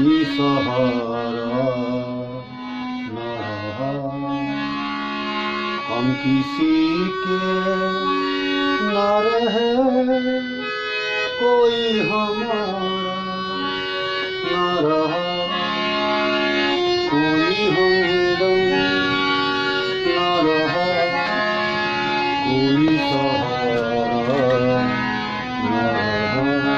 कोई सहारा न रहा, हम किसी के न रहे, कोई हमारा न रहा, कोई हमदम न रहा, कोई सहारा न रहा।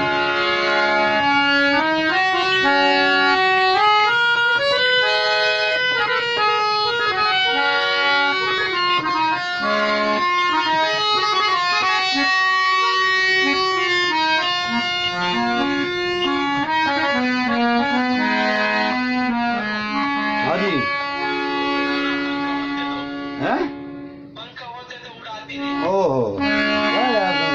हाँ जी, हैं? पंख होते तो उड़ाती नहीं। ओहो, क्या याद है?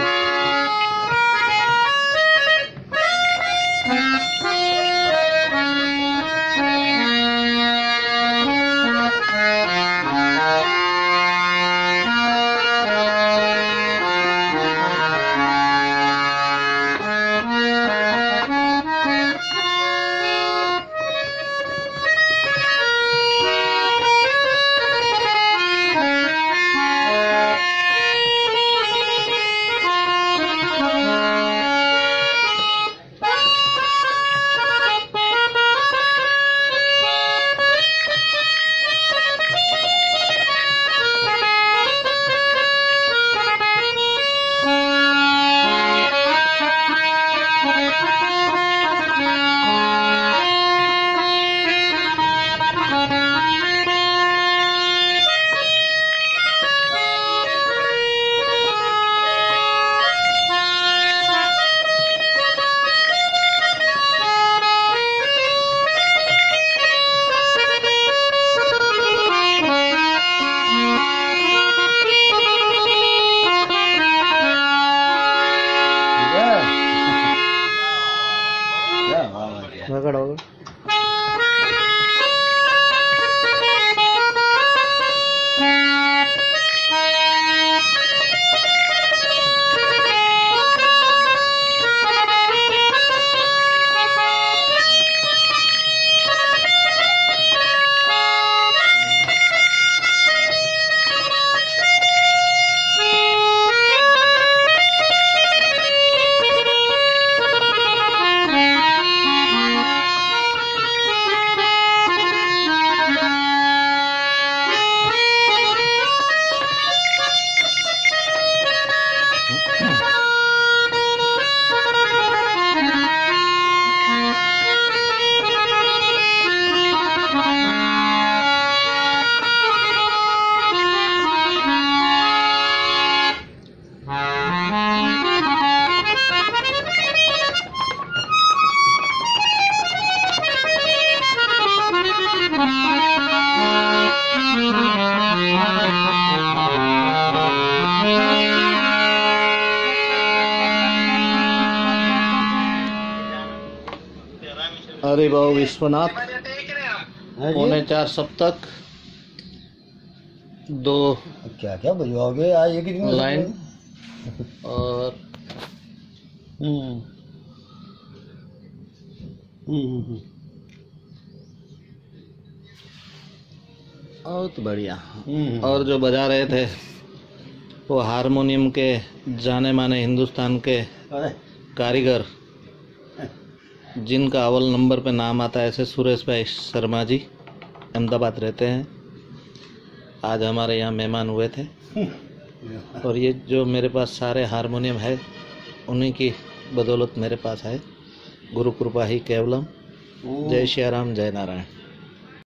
रगड़ होगा। अरे बाबू विश्वनाथ, पौने 4 सप्तक, 2 क्या क्या बजवाओगे आज एक ही दिन में? लाइन और बहुत बढ़िया। और जो बजा रहे थे वो हारमोनियम के जाने माने हिंदुस्तान के कारीगर, जिनका अव्वल नंबर पे नाम आता है ऐसे सुरेश भाई शर्मा जी, अहमदाबाद रहते हैं। आज हमारे यहाँ मेहमान हुए थे। और ये जो मेरे पास सारे हारमोनियम है उन्हीं की बदौलत मेरे पास है। गुरु कृपा ही केवलम। जय श्री राम, जय नारायण।